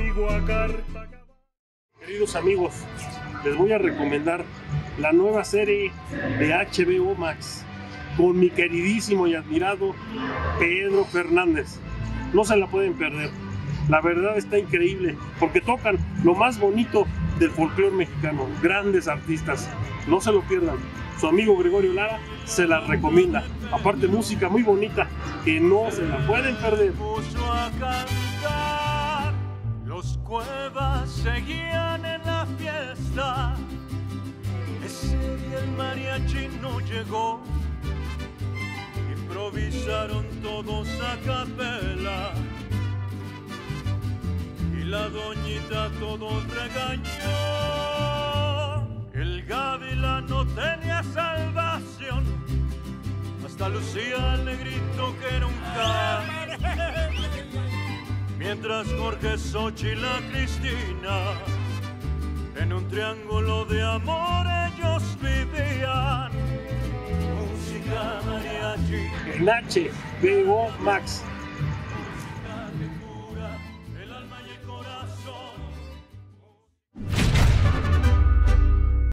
conmigo a Cartago. Queridos amigos, les voy a recomendar la nueva serie de HBO Max con mi queridísimo y admirado Pedro Fernández. No se la pueden perder. La verdad está increíble porque tocan lo más bonito del folclore mexicano, grandes artistas. No se lo pierdan. Su amigo Gregorio Lara se la recomienda. Aparte, música muy bonita que no se la pueden perder. Los Cuevas seguían en la fiesta. Ese día el mariachi no llegó. Improvisaron todos a capela. Y la doñita todos regañó. El gavilán no tenía salvación. Hasta lucía el negrito que era un can. Mientras Jorge, Xochitl y la Cristina en un triángulo de amor ellos vivían. Música mariachi En HBO Max. el alma y el corazón.